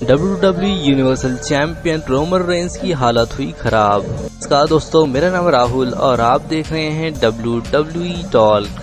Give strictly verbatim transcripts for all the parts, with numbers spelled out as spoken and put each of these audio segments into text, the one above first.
W W E universal champion Roman Reigns की हालत हुई खराब। नमस्कार दोस्तों, मेरा नाम राहुल और आप देख रहे हैं डब्ल्यू डब्ल्यू ई टॉक।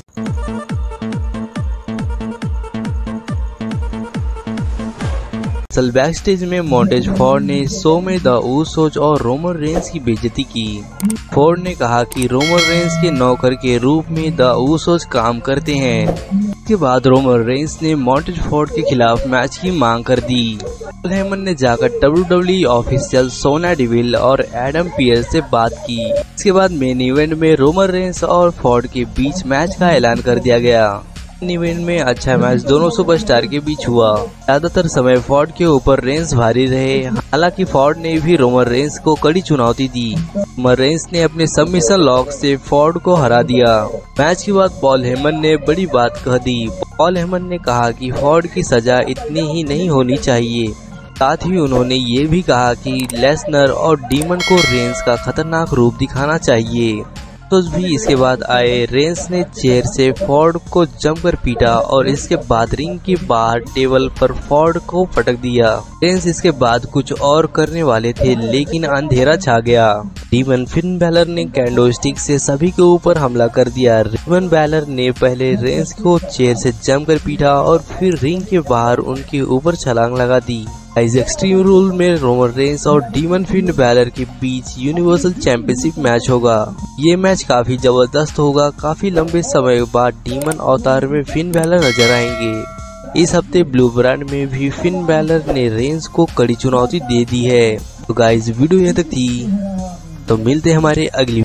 सल बैक स्टेज में मॉन्टेज फोर्ड ने शो में द उसोस और रोमन रेंस की बेइज्जती की। फोर्ड ने कहा कि रोमन रेंस के नौकर के रूप में द उसोस काम करते हैं। इसके बाद रोमन रेंस ने मॉन्टेज फोर्ड के खिलाफ मैच की मांग कर दी। पॉल हेमन ने जाकर W W E official Sonya Deville और एडम पियर्स से बात की। इसके बाद मेन इवेंट में रोमन रेंस और फोर्ड के बीच मैच का ऐलान कर दिया गया। इवेंट में अच्छा मैच दोनों सुपरस्टार के बीच हुआ। ज्यादातर समय फोर्ड के ऊपर रेंस भारी रहे, हालांकि फोर्ड ने भी रोमन रेंस को कड़ी चुनौती दी। रोमन रेंस ने अपने सबमिशन लॉक से फोर्ड को हरा दिया। मैच के बाद पॉल हेमन ने बड़ी बात कह दी। पॉल हेमन ने कहा कि फोर्ड की सजा इतनी ही नहीं होनी चाहिए। साथ ही उन्होंने ये भी कहा कि लेसनर और डीमन को रेंस का खतरनाक रूप दिखाना चाहिए। तो भी इसके बाद आए। रेंस ने चेयर से फोर्ड को जमकर पीटा और इसके बाद रिंग के बाहर टेबल पर फोर्ड को पटक दिया। रेंस इसके बाद कुछ और करने वाले थे, लेकिन अंधेरा छा गया। डीमन फिन बैलर ने कैंडो स्टिक से सभी के ऊपर हमला कर दिया। डीमन बैलर ने पहले रेंस को चेयर से जमकर पीटा और फिर रिंग के बाहर उनके ऊपर छलांग लगा दी। इस एक्सट्रीम रूल में रोमन रेंस और डीमन फिन बैलर के बीच यूनिवर्सल चैंपियनशिप मैच होगा। ये मैच काफी जबरदस्त होगा। काफी लंबे समय बाद डीमन अवतार में फिन बैलर नजर आएंगे। इस हफ्ते ब्लू ब्रांड में भी फिन बैलर ने रेंस को कड़ी चुनौती दे दी है। तो गाइस, वीडियो यहाँ तक थी, तो मिलते हैं हमारे अगली